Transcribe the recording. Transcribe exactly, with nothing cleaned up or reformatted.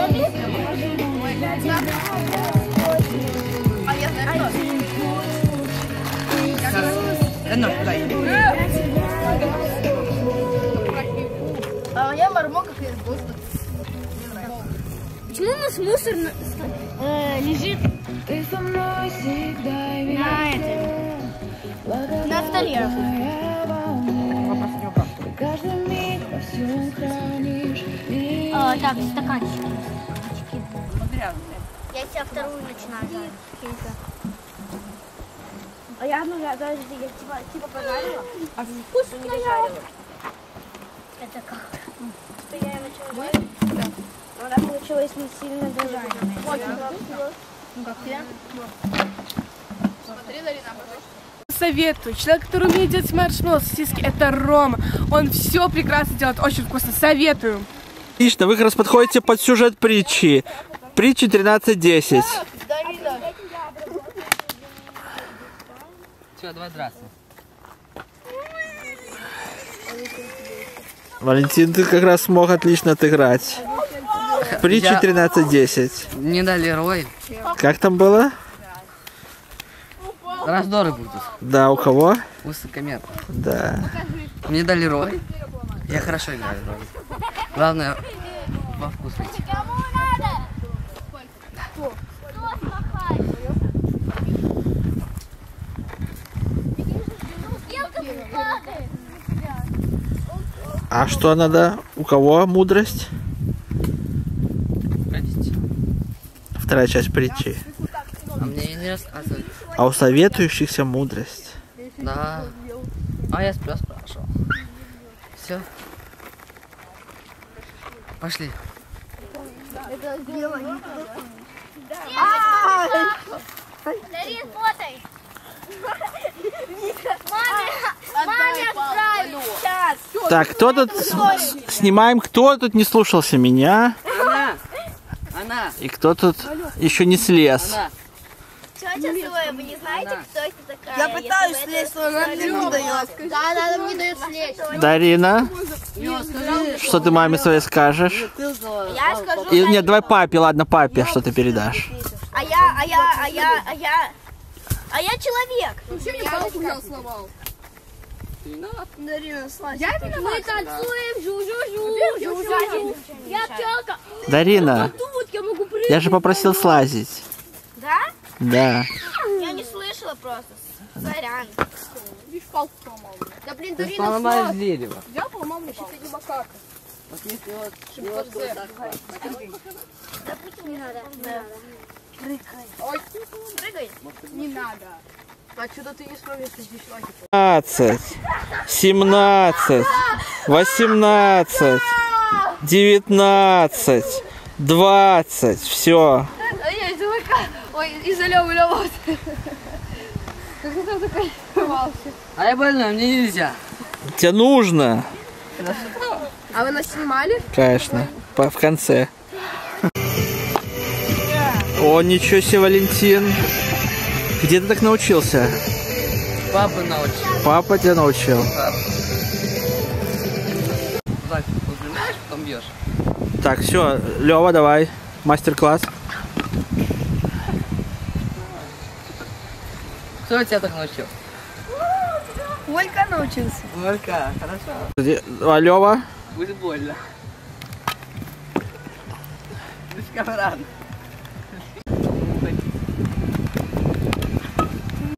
А я знаю, кто. А я мармок, как из воздуха. Почему у нас мусор э, лежит на этой, на столе? А, так, стаканчик. Я тебя вторую начинаю жарить. А я, ну, я, даже, я типа, типа пожарила, а вкусно не дожарила. Это как? Что я ее начала жарить? Да. Но она получилась не сильно дожаренная. Ну как тебе? Смотри, Дарина, пожалуйста. Советую. Человек, который умеет делать маршмеллоу, сосиски, это Рома. Он все прекрасно делает, очень вкусно. Советую. Отлично, вы как раз подходите под сюжет притчи. Притчи тринадцать десять. Все, давай драться. Валентин, ты как раз смог отлично отыграть. Притчи тринадцать десять. Не дали рой. Как там было? Раздоры будут. Да, у кого? Высокомерно. Да. Мне дали рой. Я хорошо играю в роль. Главное, во вкус выйти. А что надо? У кого мудрость? Вторая часть притчи. А мне не рассказывают. А у советующихся мудрость. Да. А я спрос спрашивал. Все. Пошли. Дарин, фотай! Маме отправить! Так, кто тут с- снимаем, кто тут не слушался меня? Она! Она! И кто тут еще не слез? Она! Тетя Зоя, вы не знаете, кто это такая? Я пытаюсь слезть, но она мне не дает. Да, она нам не дает слезть. Дарина, что ты маме своей скажешь? Я скажу, И, нет, давай папе, ладно, папе, что ты передашь. а я, а я, а я, а я, а я человек. Дарина, слазь. Мы танцуем, жу-жу-жу, я пчелка. Дарина, Тут я могу прыгать. я же попросил слазить. Да? Да. Я не слышала просто. Сорян. Видишь, палку поломал. Да блин, Ты Дарина, сломаешь дерево. Я поломал мне палку. Вот если вот, вот вот так вот. да путь не надо. Да. Прыгай. Ой, Прыгай. не надо. А что-то ты не справишься здесь лайки. пятнадцать, семнадцать, восемнадцать, девятнадцать, двадцать, все. Ой, замыкай. Ой, из-за Лёвы, Лёва. Как ты там такой рвался? А я больной, мне нельзя. Тебе нужно, А вы нас снимали? конечно, по- в конце. О, ничего себе, Валентин. Где ты так научился? Папа научил. Папа тебя научил. Так, выпрямляешь, потом бьешь. Так, все, Лёва, давай, мастер-класс. Кто тебя так научил? Волька научился. Волька, хорошо. А Лёва? Будет больно. Слишком рано.